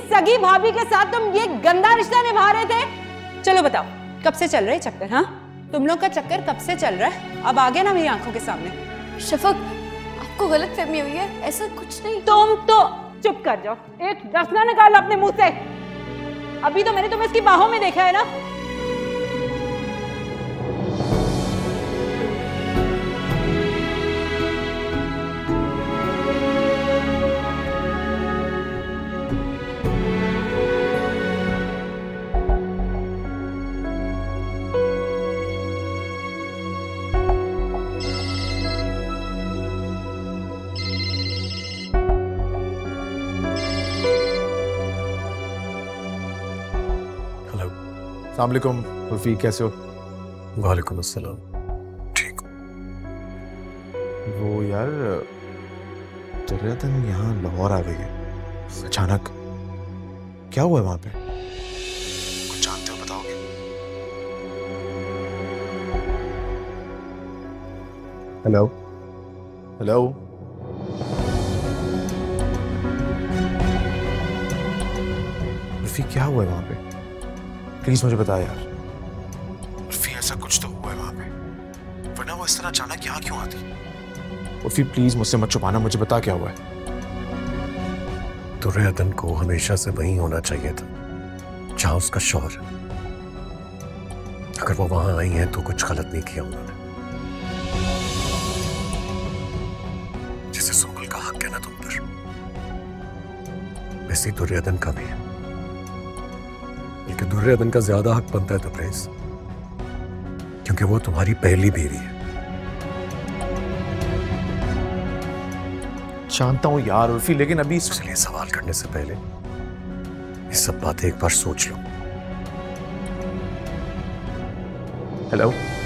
सगी भाभी के साथ तुम ये गंदा रिश्ता निभा रहे थे? चलो बताओ, कब से चल रहे हैं चक्कर? हाँ, तुम लोग का चक्कर कब से चल रहा है? अब आ गया ना मेरी आंखों के सामने। शफक, आपको गलतफहमी हुई है, ऐसा कुछ नहीं। तुम तो चुप कर जाओ, एक डसना निकाल अपने मुंह से। अभी तो मैंने तुम्हें इसकी बाहों में देखा है ना। अस्सलाम वालेकुम उर्फी, कैसे हो? वालेकुम अस्सलाम, ठीक हूँ। वो यार दुर्योधन यहाँ लाहौर आ गई है अचानक, क्या हुआ है वहां पे? कुछ जानते हो, बताओगे? हेलो हेलो, उर्फी क्या हुआ है वहां पे? प्लीज मुझे बता यार। उर्फी ऐसा कुछ तो हुआ है वहां पे, वरना वो इस तरह अचानक यहाँ क्यों आती? उर्फी प्लीज मुझसे मत छुपाना, मुझे बता क्या हुआ है। दुर्योधन को हमेशा से वहीं होना चाहिए था जहां उसका शौहर है। अगर वो वहां आई हैं तो कुछ गलत नहीं किया उन्होंने। जैसे सोगल का हक है ना तुम पर, वैसे दुर्योधन का भी है। बल्कि दुर्योधन का ज्यादा हक बनता है तब्रेज़, क्योंकि वो तुम्हारी पहली बीवी है। जानता हूं यार उर्फी, लेकिन अभी इसलिए सवाल करने से पहले ये सब बातें एक बार सोच लो। हेलो